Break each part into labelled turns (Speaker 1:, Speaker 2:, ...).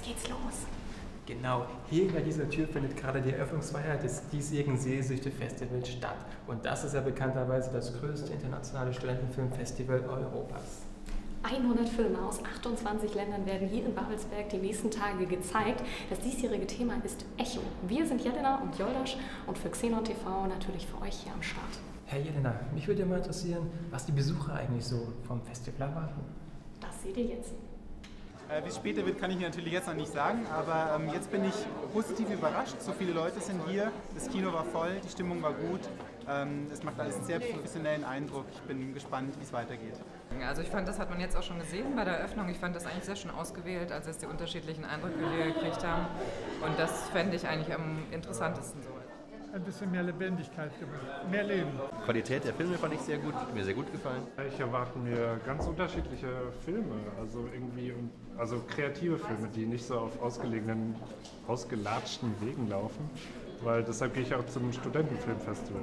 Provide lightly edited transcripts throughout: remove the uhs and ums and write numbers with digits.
Speaker 1: geht's los.
Speaker 2: Genau, hier hinter dieser Tür findet gerade die Eröffnungsfeier des diesjährigen Sehnsüchte-Festivals statt. Und das ist ja bekannterweise das größte internationale Studentenfilmfestival Europas.
Speaker 1: 100 Filme aus 28 Ländern werden hier in Babelsberg die nächsten Tage gezeigt. Das diesjährige Thema ist Echo. Wir sind Jelena und Joldasch und für Xenon TV natürlich für euch hier am Start.
Speaker 2: Herr Jelena, mich würde mal interessieren, was die Besucher eigentlich so vom Festival erwarten.
Speaker 1: Das seht ihr jetzt.
Speaker 3: Wie es später wird, kann ich natürlich jetzt noch nicht sagen, aber jetzt bin ich positiv überrascht. So viele Leute sind hier, das Kino war voll, die Stimmung war gut. Es macht alles einen sehr professionellen Eindruck. Ich bin gespannt, wie es weitergeht.
Speaker 4: Also ich fand, das hat man jetzt auch schon gesehen bei der Eröffnung. Ich fand das eigentlich sehr schön ausgewählt, als es die unterschiedlichen Eindrücke, die wir gekriegt haben. Und das fände ich eigentlich am interessantesten so.
Speaker 5: Ein bisschen mehr Lebendigkeit gemacht, mehr Leben.
Speaker 6: Die Qualität der Filme fand ich sehr gut, hat mir sehr gut gefallen.
Speaker 7: Ich erwarte mir ganz unterschiedliche Filme, also kreative Filme, die nicht so auf ausgelegenen, ausgelatschten Wegen laufen, weil deshalb gehe ich auch zum Studentenfilmfestival.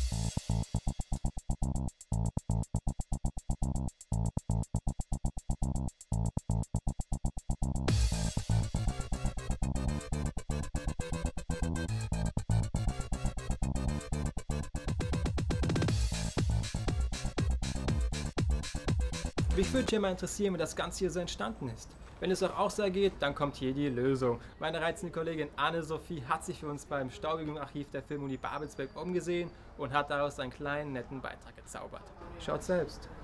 Speaker 2: Mich würde hier mal interessieren, wie das Ganze hier so entstanden ist. Wenn es auch so geht, dann kommt hier die Lösung. Meine reizende Kollegin Anne-Sophie hat sich für uns beim staubigen Archiv der Filmuni Babelsberg umgesehen und hat daraus einen kleinen, netten Beitrag gezaubert. Schaut selbst.